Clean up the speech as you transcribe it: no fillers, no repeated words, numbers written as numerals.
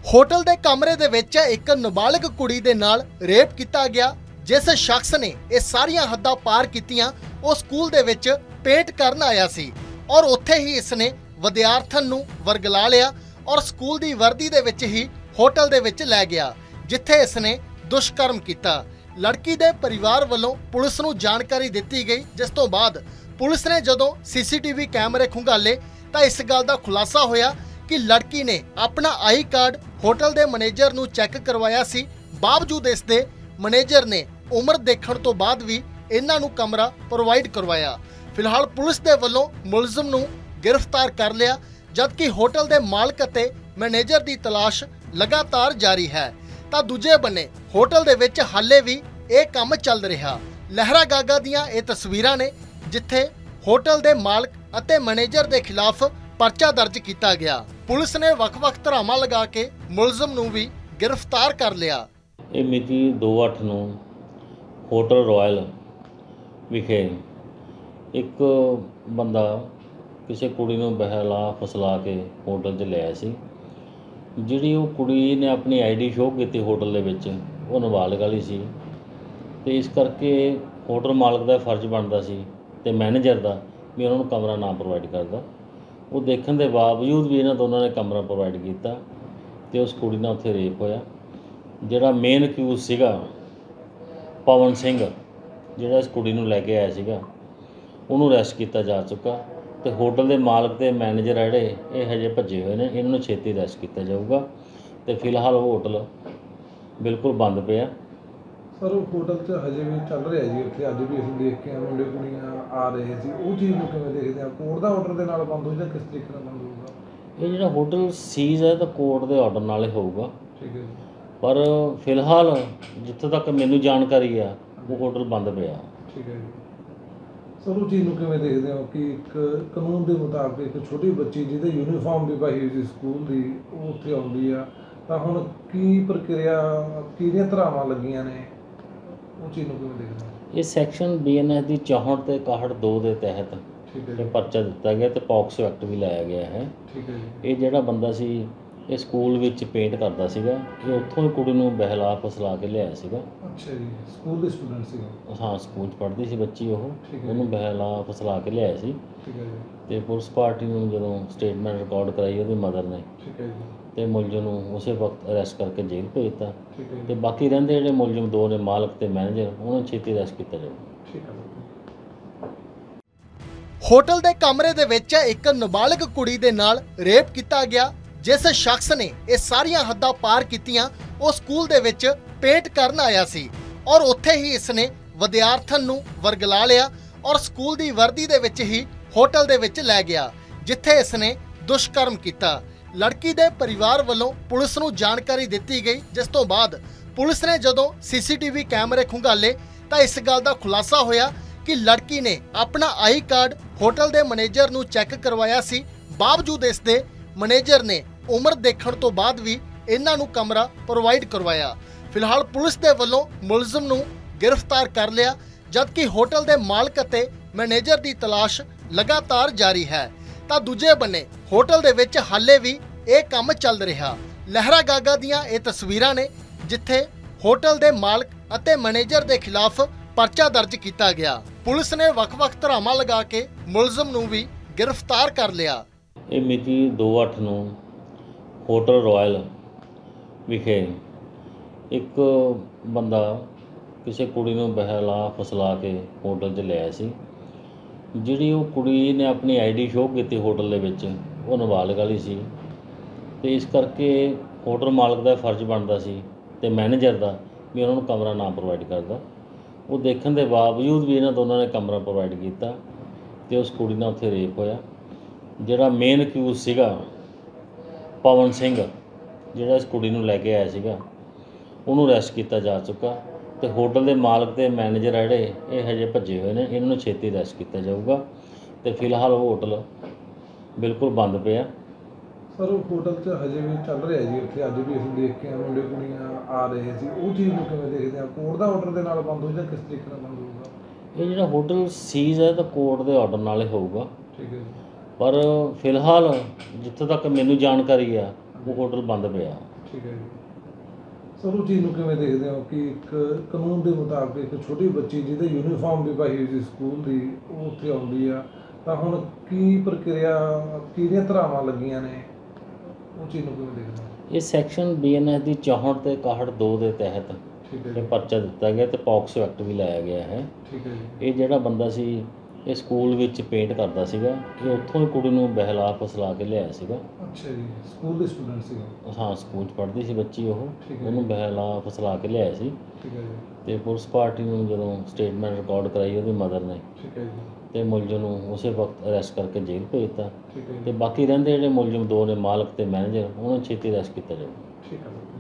Hotel ਦੇ ਕਮਰੇ ਦੇ ਵਿੱਚ ਇੱਕ ਨਾਬਾਲਗ ਕੁੜੀ ਦੇ ਨਾਲ ਰੇਪ ਕੀਤਾ ਗਿਆ। ਜਿਸ ਸ਼ਖਸ ਨੇ ਇਹ ਸਾਰੀਆਂ ਹੱਦਾਂ ਪਾਰ ਕੀਤੀਆਂ ਉਹ ਸਕੂਲ ਦੇ ਵਿੱਚ ਪੇਂਟ ਕਰਨ ਆਇਆ ਸੀ ਔਰ ਉੱਥੇ ਹੀ ਇਸਨੇ ਵਿਦਿਆਰਥਣ ਨੂੰ ਵਰਗਲਾ ਲਿਆ ਔਰ ਸਕੂਲ ਦੀ ਵਰਦੀ ਦੇ ਵਿੱਚ ਹੀ ਹੋਟਲ ਦੇ ਵਿੱਚ ਲੈ ਗਿਆ, ਜਿੱਥੇ ਇਸਨੇ ਦੁਸ਼ਕਰਮ ਕੀਤਾ। ਲੜਕੀ ਦੇ ਪਰਿਵਾਰ ਵੱਲੋਂ ਪੁਲਿਸ ਨੂੰ ਜਾਣਕਾਰੀ ਦਿੱਤੀ ਗਈ, ਜਿਸ ਤੋਂ ਬਾਅਦ ਪੁਲਿਸ ਨੇ ਜਦੋਂ ਸੀਸੀਟੀਵੀ ਕੈਮਰੇ ਖੰਗਾਲੇ ਤਾਂ ਇਸ ਗੱਲ ਦਾ ਖੁਲਾਸਾ ਹੋਇਆ ਕਿ ਲੜਕੀ ਨੇ ਆਪਣਾ ਆਈ ਕਾਰਡ ਹੋਟਲ ਦੇ ਮੈਨੇਜਰ ਨੂੰ ਚੈੱਕ ਕਰਵਾਇਆ ਸੀ। ਬਾਵਜੂਦ ਇਸ ਦੇ ਮੈਨੇਜਰ ਨੇ ਉਮਰ ਦੇਖਣ ਤੋਂ ਬਾਅਦ ਵੀ ਇਹਨਾਂ ਨੂੰ ਕਮਰਾ ਪ੍ਰੋਵਾਈਡ ਕਰਵਾਇਆ। ਫਿਲਹਾਲ ਪੁਲਿਸ ਦੇ ਵੱਲੋਂ ਮੁਲਜ਼ਮ ਨੂੰ ਗ੍ਰਿਫਤਾਰ ਕਰ ਲਿਆ, ਜਦਕਿ ਹੋਟਲ ਦੇ ਮਾਲਕ ਅਤੇ ਮੈਨੇਜਰ ਦੀ ਤਲਾਸ਼ ਲਗਾਤਾਰ ਜਾਰੀ ਹੈ। ਤਾਂ ਦੂਜੇ ਬੰਨੇ ਹੋਟਲ ਦੇ ਵਿੱਚ ਹਾਲੇ ਵੀ ਇਹ ਕੰਮ ਚੱਲ ਰਿਹਾ। ਲਹਿਰਾ ਗਾਗਾ ਦੀਆਂ ਇਹ ਤਸਵੀਰਾਂ ਨੇ ਜਿੱਥੇ ਹੋਟਲ ਦੇ ਮਾਲਕ ਅਤੇ ਮੈਨੇਜਰ ਦੇ ਖਿਲਾਫ ਪਰਚਾ ਦਰਜ ਕੀਤਾ ਗਿਆ। ਪੁਲਿਸ ਨੇ ਵੱਖ-ਵੱਖ ਧਾਰਾਵਾਂ ਲਗਾ ਕੇ ਮੁਲਜ਼ਮ ਨੂੰ ਵੀ ਗ੍ਰਿਫਤਾਰ ਕਰ ਲਿਆ। ਇਹ ਮਿਤੀ 2/8 ਨੂੰ ਹੋਟਲ ਰਾਇਲ ਵਿਖੇ ਇੱਕ ਬੰਦਾ ਕਿਸੇ ਕੁੜੀ ਨੂੰ ਬਹਿਲਾ ਫਸਲਾ ਕੇ ਹੋਟਲ 'ਚ ਲਿਆਇਆ ਸੀ। ਜਿਹੜੀ ਉਹ ਕੁੜੀ ਨੇ ਆਪਣੀ ਆਈਡੀ ਸ਼ੋਅ ਕੀਤੀ ਹੋਟਲ ਦੇ ਵਿੱਚ, ਉਹ ਨਾਬਾਲਗ ਵਾਲੀ ਸੀ ਅਤੇ ਇਸ ਕਰਕੇ ਹੋਟਲ ਮਾਲਕ ਦਾ ਫਰਜ਼ ਬਣਦਾ ਸੀ ਅਤੇ ਮੈਨੇਜਰ ਦਾ ਵੀ ਉਹਨਾਂ ਨੂੰ ਕਮਰਾ ਨਾ ਪ੍ਰੋਵਾਈਡ ਕਰਦਾ। ਉਹ ਦੇਖਣ ਦੇ ਬਾਵਜੂਦ ਵੀ ਇਹਨਾਂ ਦੋਨਾਂ ਨੇ ਕਮਰਾ ਪ੍ਰੋਵਾਈਡ ਕੀਤਾ ਅਤੇ ਉਸ ਕੁੜੀ ਨਾਲ ਉੱਥੇ ਰੇਪ ਹੋਇਆ। ਜਿਹੜਾ ਮੇਨ ਅਕਿਊਜ਼ ਸੀਗਾ ਪਵਨ ਸਿੰਘ, ਜਿਹੜਾ ਇਸ ਕੁੜੀ ਨੂੰ ਲੈ ਕੇ ਆਇਆ ਸੀਗਾ, ਉਹਨੂੰ ਅਰੈਸਟ ਕੀਤਾ ਜਾ ਚੁੱਕਾ ਅਤੇ ਹੋਟਲ ਦੇ ਮਾਲਕ ਅਤੇ ਮੈਨੇਜਰ ਆ ਜਿਹੜੇ ਇਹ ਹਜੇ ਭੱਜੇ ਹੋਏ ਨੇ। ਇਹਨਾਂ ਨੂੰ ਛੇਤੀ ਅਰੈਸਟ ਕੀਤਾ ਜਾਊਗਾ ਅਤੇ ਫਿਲਹਾਲ ਉਹ ਹੋਟਲ ਬਿਲਕੁਲ ਬੰਦ ਪਿਆ। ਸਰ ਉਹ ਹੋਟਲ 'ਚ ਹਜੇ ਵੀ ਚੱਲ ਰਿਹਾ ਜੀ, ਉੱਥੇ ਅੱਜ ਵੀ ਅਸੀਂ ਦੇਖ ਕੇ ਮੁੰਡੇ ਕੁੜੀਆਂ ਆ ਰਹੇ ਸੀ, ਉਹ ਚੀਜ਼ ਨੂੰ ਕਿਵੇਂ ਦੇਖਦੇ ਆ? ਕੋਰਟ ਦਾ ਆਰਡਰ ਦੇ ਨਾਲ ਬੰਦ ਹੋ ਜਾਂ ਕਿਸ ਤਰੀਕੇ ਨਾਲ ਬੰਦ ਹੋਊਗਾ? ਇਹ ਜਿਹੜਾ ਹੋਟਲ ਸੀਜ਼ ਹੈ ਤਾਂ ਕੋਰਟ ਦੇ ਆਰਡਰ ਨਾਲ ਹੀ ਹੋਊਗਾ, ਠੀਕ ਹੈ ਜੀ। ਪਰ ਫਿਲਹਾਲ ਜਿੱਥੋਂ ਤੱਕ ਮੈਨੂੰ ਜਾਣਕਾਰੀ ਆ ਉਹ ਹੋਟਲ ਬੰਦ ਪਿਆ। ਠੀਕ ਹੈ ਜੀ। ਸਰ ਉਹ ਚੀਜ਼ ਨੂੰ ਕਿਵੇਂ ਦੇਖਦੇ ਹੋ ਕਿ ਇੱਕ ਕਾਨੂੰਨ ਦੇ ਮੁਤਾਬਕ ਇੱਕ ਛੋਟੀ ਬੱਚੀ ਜਿਹਦੇ ਯੂਨੀਫਾਰਮ ਵੀ ਪਾਈ ਹੋਈ ਸੀ ਸਕੂਲ ਦੀ, ਉਹ ਉੱਥੇ ਆਉਂਦੀ ਆ, ਤਾਂ ਹੁਣ ਕੀ ਪ੍ਰਕਿਰਿਆ, ਕਿਹੜੀਆਂ ਧਾਰਾਵਾਂ ਲੱਗੀਆਂ ਨੇ, ਉਹ ਚੀਜ਼ ਨੂੰ ਕਿਵੇਂ ਦੇਖਦੇ ਹੋ? ਇਹ ਸੈਕਸ਼ਨ BNS ਦੀ 64 ਤੇ 61(2) ਦੇ ਤਹਿਤ ਠੀਕ ਹੈ ਇਹ ਜੀ। ਪਰਚਾ ਦਿੱਤਾ ਗਿਆ ਅਤੇ ਪੌਕਸੋ ਐਕਟ ਵੀ ਲਾਇਆ ਗਿਆ ਹੈ। ਠੀਕ ਹੈ ਜੀ। ਇਹ ਜਿਹੜਾ ਬੰਦਾ ਸੀ ਇਹ ਸਕੂਲ ਵਿੱਚ ਪੇਂਟ ਕਰਦਾ ਸੀਗਾ, ਇਹ ਉੱਥੋਂ ਹੀ ਕੁੜੀ ਨੂੰ ਬਹਿਲਾ ਫਸਲਾ ਕੇ ਲਿਆਇਆ ਸੀਗਾ। ਅੱਛਾ ਜੀ, ਸਕੂਲ ਦੇ ਸਟੂਡੈਂਟ ਸੀ? ਹਾਂ, ਸਕੂਲ 'ਚ ਪੜ੍ਹਦੀ ਸੀ ਬੱਚੀ ਉਹ, ਠੀਕ ਹੈ। ਉਹਨੂੰ ਬਹਿਲਾ ਫਸਲਾ ਕੇ ਲਿਆਇਆ ਸੀ ਠੀਕ ਹੈ ਜੀ। ਅਤੇ ਪੁਲਿਸ ਪਾਰਟੀ ਨੂੰ ਜਦੋਂ ਸਟੇਟਮੈਂਟ ਰਿਕਾਰਡ ਕਰਾਈ ਉਹਦੀ ਮਦਰ ਨੇ, ਠੀਕ ਹੈ ਜੀ। ਅਤੇ ਮੁਲਜ਼ਮ ਨੂੰ ਉਸੇ ਵਕਤ ਅਰੈਸਟ ਕਰਕੇ ਜੇਲ੍ਹ ਭੇਜ ਦਿੱਤਾ ਠੀਕ ਹੈ ਅਤੇ ਜੀ। ਬਾਕੀ ਰਹਿੰਦੇ ਜਿਹੜੇ ਮੁਲਜ਼ਮ ਦੋ ਨੇ, ਮਾਲਕ ਅਤੇ ਮੈਨੇਜਰ, ਉਹਨਾਂ ਨੂੰ ਛੇਤੀ ਅਰੈਸਟ ਕੀਤਾ ਜਾਊਗਾ। ਠੀਕ ਹੈ। ਹੋਟਲ ਦੇ ਕਮਰੇ ਦੇ ਵਿੱਚ ਇੱਕ ਨਾਬਾਲਗ ਕੁੜੀ ਦੇ ਨਾਲ ਰੇਪ ਕੀਤਾ ਗਿਆ। ਜਿਸ ਸ਼ਖਸ ਨੇ ਇਹ ਸਾਰੀਆਂ ਹੱਦਾਂ ਪਾਰ ਕੀਤੀਆਂ ਉਹ ਸਕੂਲ ਦੇ ਵਿੱਚ ਪੇਂਟ ਕਰਨ ਆਇਆ ਸੀ ਔਰ ਉੱਥੇ ਹੀ ਇਸਨੇ ਵਿਦਿਆਰਥਣ ਨੂੰ ਵਰਗਲਾ ਲਿਆ ਔਰ ਸਕੂਲ ਦੀ ਵਰਦੀ ਦੇ ਵਿੱਚ ਹੀ ਹੋਟਲ ਦੇ ਵਿੱਚ ਲੈ ਗਿਆ, ਜਿੱਥੇ ਇਸਨੇ ਦੁਸ਼ਕਰਮ ਕੀਤਾ। ਲੜਕੀ ਦੇ ਪਰਿਵਾਰ ਵੱਲੋਂ ਪੁਲਿਸ ਨੂੰ ਜਾਣਕਾਰੀ ਦਿੱਤੀ ਗਈ, ਜਿਸ ਤੋਂ ਬਾਅਦ ਪੁਲਿਸ ਨੇ ਜਦੋਂ ਸੀਸੀਟੀਵੀ ਕੈਮਰੇ ਖੰਗਾਲੇ ਤਾਂ ਇਸ ਗੱਲ ਦਾ ਖੁਲਾਸਾ ਹੋਇਆ ਕਿ ਲੜਕੀ ਨੇ ਆਪਣਾ ਆਈ ਕਾਰਡ ਹੋਟਲ ਦੇ ਮੈਨੇਜਰ ਨੂੰ ਚੈੱਕ ਕਰਵਾਇਆ ਸੀ। ਬਾਵਜੂਦ ਇਸ ਦੇ ਮੈਨੇਜਰ ਨੇ ਉਮਰ ਦੇਖਣ ਤੋਂ ਬਾਅਦ ਵੀ ਇਹਨਾਂ ਨੂੰ ਕਮਰਾ ਪ੍ਰੋਵਾਈਡ ਕਰਵਾਇਆ। ਫਿਲਹਾਲ ਪੁਲਿਸ ਦੇ ਵੱਲੋਂ ਮੁਲਜ਼ਮ ਨੂੰ ਗ੍ਰਿਫਤਾਰ ਕਰ ਲਿਆ, ਜਦਕਿ ਹੋਟਲ ਦੇ ਮਾਲਕ ਅਤੇ ਮੈਨੇਜਰ ਦੀ ਤਲਾਸ਼ ਲਗਾਤਾਰ ਜਾਰੀ ਹੈ। ਤਾਂ ਦੂਜੇ ਬੰਨੇ ਹੋਟਲ ਦੇ ਵਿੱਚ ਹਾਲੇ ਵੀ ਇਹ ਕੰਮ ਚੱਲ ਰਿਹਾ। ਲਹਿਰਾ ਗਾਗਾ ਦੀਆਂ ਇਹ ਤਸਵੀਰਾਂ ਨੇ ਜਿੱਥੇ ਹੋਟਲ ਦੇ ਮਾਲਕ ਅਤੇ ਮੈਨੇਜਰ ਦੇ ਖਿਲਾਫ ਪਰਚਾ ਦਰਜ ਕੀਤਾ ਗਿਆ। ਪੁਲਿਸ ਨੇ ਵੱਖ-ਵੱਖ ਧਾਰਾਵਾਂ ਲਗਾ ਕੇ ਮੁਲਜ਼ਮ ਨੂੰ ਵੀ ਗ੍ਰਿਫਤਾਰ ਕਰ ਲਿਆ। ਇਹ ਮਿਤੀ 2/8 ਨੂੰ ਹੋਟਲ ਰਾਇਲ ਵਿਖੇ ਇੱਕ ਬੰਦਾ ਕਿਸੇ ਕੁੜੀ ਨੂੰ ਬਹਿਲਾ ਫਸਲਾ ਕੇ ਹੋਟਲ 'ਚ ਲਿਆਇਆ ਸੀ। ਜਿਹੜੀ ਉਹ ਕੁੜੀ ਨੇ ਆਪਣੀ ਆਈਡੀ ਸ਼ੋਅ ਕੀਤੀ ਹੋਟਲ ਦੇ ਵਿੱਚ, ਉਹ ਨਾਬਾਲਗ ਵਾਲੀ ਸੀ ਅਤੇ ਇਸ ਕਰਕੇ ਹੋਟਲ ਮਾਲਕ ਦਾ ਫਰਜ਼ ਬਣਦਾ ਸੀ ਅਤੇ ਮੈਨੇਜਰ ਦਾ ਵੀ ਉਹਨਾਂ ਨੂੰ ਕਮਰਾ ਨਾ ਪ੍ਰੋਵਾਈਡ ਕਰਦਾ। ਉਹ ਦੇਖਣ ਦੇ ਬਾਵਜੂਦ ਵੀ ਇਹਨਾਂ ਦੋਨਾਂ ਨੇ ਕਮਰਾ ਪ੍ਰੋਵਾਈਡ ਕੀਤਾ ਅਤੇ ਉਸ ਕੁੜੀ ਨਾਲ ਉੱਥੇ ਰੇਪ ਹੋਇਆ। ਜਿਹੜਾ ਮੇਨ ਅਕਿਊਜ਼ ਸੀਗਾ ਪਵਨ ਸਿੰਘ, ਜਿਹੜਾ ਇਸ ਕੁੜੀ ਨੂੰ ਲੈ ਕੇ ਆਇਆ ਸੀਗਾ, ਉਹਨੂੰ ਅਰੈਸਟ ਕੀਤਾ ਜਾ ਚੁੱਕਾ ਅਤੇ ਹੋਟਲ ਦੇ ਮਾਲਕ ਅਤੇ ਮੈਨੇਜਰ ਆ ਜਿਹੜੇ ਇਹ ਹਜੇ ਭੱਜੇ ਹੋਏ ਨੇ। ਇਹਨਾਂ ਨੂੰ ਛੇਤੀ ਅਰੈਸਟ ਕੀਤਾ ਜਾਊਗਾ ਅਤੇ ਫਿਲਹਾਲ ਉਹ ਹੋਟਲ ਬਿਲਕੁਲ ਬੰਦ ਪਿਆ। ਸਰ ਉਹ ਹੋਟਲ 'ਚ ਹਜੇ ਵੀ ਚੱਲ ਰਿਹਾ ਜੀ, ਉੱਥੇ ਅੱਜ ਵੀ ਅਸੀਂ ਦੇਖ ਕੇ ਮੁੰਡੇ ਕੁੜੀਆਂ ਆ ਰਹੇ ਸੀ, ਉਹ ਚੀਜ਼ ਨੂੰ ਕਿਵੇਂ ਦੇਖਦੇ ਆ? ਕੋਰਟ ਦਾ ਆਰਡਰ ਦੇ ਨਾਲ ਬੰਦ ਹੋ ਜਾਂ ਕਿਸ ਤਰੀਕੇ ਨਾਲ ਬੰਦ ਹੋਊਗਾ? ਇਹ ਜਿਹੜਾ ਹੋਟਲ ਸੀਜ਼ ਹੈ ਤਾਂ ਕੋਰਟ ਦੇ ਆਰਡਰ ਨਾਲ ਹੀ ਹੋਊਗਾ, ਠੀਕ ਹੈ ਜੀ। ਪਰ ਫਿਲਹਾਲ ਜਿੱਥੋਂ ਤੱਕ ਮੈਨੂੰ ਜਾਣਕਾਰੀ ਆ ਉਹ ਹੋਟਲ ਬੰਦ ਪਿਆ। ਠੀਕ ਹੈ ਜੀ। ਸਰ ਉਹ ਚੀਜ਼ ਨੂੰ ਕਿਵੇਂ ਦੇਖਦੇ ਹੋ ਕਿ ਇੱਕ ਕਾਨੂੰਨ ਦੇ ਮੁਤਾਬਕ ਇੱਕ ਛੋਟੀ ਬੱਚੀ ਜਿਹਦੇ ਯੂਨੀਫਾਰਮ ਵੀ ਪਾਈ ਹੋਈ ਸੀ ਸਕੂਲ ਦੀ, ਉਹ ਉੱਥੇ ਆਉਂਦੀ ਆ, ਤਾਂ ਹੁਣ ਕੀ ਪ੍ਰਕਿਰਿਆ, ਕਿਹੜੀਆਂ ਧਾਰਾਵਾਂ ਲੱਗੀਆਂ ਨੇ, ਉਹ ਚੀਜ਼ ਨੂੰ ਕਿਵੇਂ ਦੇਖਦੇ ਹੋ? ਇਹ ਸੈਕਸ਼ਨ BNS ਦੀ 64 ਤੇ 61(2) ਦੇ ਤਹਿਤ ਠੀਕ ਹੈ ਇਹ ਜੀ। ਪਰਚਾ ਦਿੱਤਾ ਗਿਆ ਤੇ ਪੌਕਸੋ ਐਕਟ ਵੀ ਲਾਇਆ ਗਿਆ ਹੈ। ਠੀਕ ਹੈ ਜੀ। ਇਹ ਜਿਹੜਾ ਬੰਦਾ ਸੀ ਇਹ ਸਕੂਲ ਵਿੱਚ ਪੇਂਟ ਕਰਦਾ ਸੀਗਾ, ਇਹ ਉੱਥੋਂ ਹੀ ਕੁੜੀ ਨੂੰ ਬਹਿਲਾ ਫੁਸਲਾ ਕੇ ਲਿਆਇਆ ਸੀਗਾ। ਅੱਛਾ ਜੀ, ਸਕੂਲ ਦੇ ਸਟੂਡੈਂਟ ਸੀਗਾ। ਹਾਂ, ਸਕੂਲ 'ਚ ਪੜ੍ਹਦੀ ਸੀ ਬੱਚੀ ਉਹ, ਠੀਕ ਹੈ ਉਹਨੂੰ ਜੀ। ਬਹਿਲਾ ਫੁਸਲਾ ਕੇ ਲਿਆਇਆ ਸੀ ਠੀਕ ਹੈ ਜੀ। ਤੇ ਪੁਲਿਸ ਪਾਰਟੀ ਨੂੰ ਜਦੋਂ ਸਟੇਟਮੈਂਟ ਰਿਕਾਰਡ ਕਰਾਈ ਉਹਦੀ ਮਦਰ ਨੇ, ਠੀਕ ਹੈ ਜੀ। ਤੇ ਮੁਲਜ਼ਮ ਨੂੰ ਉਸੇ ਵਕਤ ਅਰੈਸਟ ਕਰਕੇ ਜੇਲ੍ਹ ਭੇਜਤਾ ਠੀਕ ਹੈ ਤੇ ਜੀ। ਬਾਕੀ ਰਹਿੰਦੇ ਜਿਹੜੇ ਮੁਲਜ਼ਮ ਦੋ ਨੇ, ਮਾਲਕ ਤੇ ਮੈਨੇਜਰ, ਉਹਨਾਂ ਨੂੰ ਛੇਤੀ ਅਰੈਸਟ ਕੀਤਾ ਜਾਊਗਾ। ਠੀਕ ਹੈ।